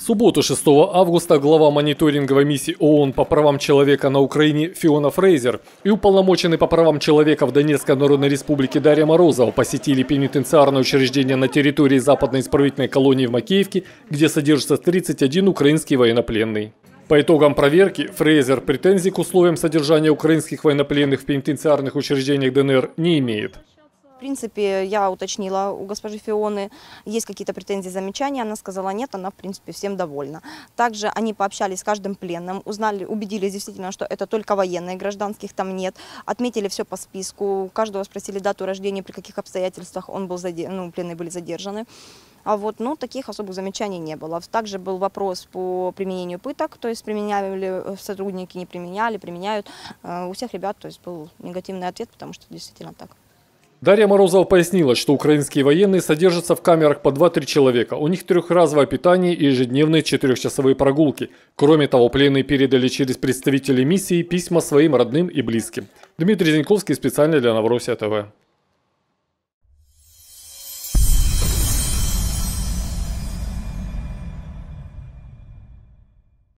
В субботу 6 августа глава мониторинговой миссии ООН по правам человека на Украине Фиона Фрейзер и уполномоченный по правам человека в Донецкой Народной Республике Дарья Морозова посетили пенитенциарное учреждение на территории западной исправительной колонии в Макеевке, где содержится 31 украинский военнопленный. По итогам проверки Фрейзер претензий к условиям содержания украинских военнопленных в пенитенциарных учреждениях ДНР не имеет. В принципе, я уточнила у госпожи Фионы, есть какие-то претензии, замечания. Она сказала нет, она в принципе всем довольна. Также они пообщались с каждым пленным, узнали, убедились действительно, что это только военные, гражданских там нет. Отметили все по списку, каждого спросили дату рождения, при каких обстоятельствах он был пленные были задержаны. А вот, таких особых замечаний не было. Также был вопрос по применению пыток, то есть применяли ли сотрудники, не применяли, применяют. У всех ребят, то есть был негативный ответ, потому что действительно так. Дарья Морозова пояснила, что украинские военные содержатся в камерах по 2-3 человека. У них трехразовое питание и ежедневные 4-часовые прогулки. Кроме того, пленные передали через представителей миссии письма своим родным и близким. Дмитрий Зиньковский специально для Новороссия ТВ.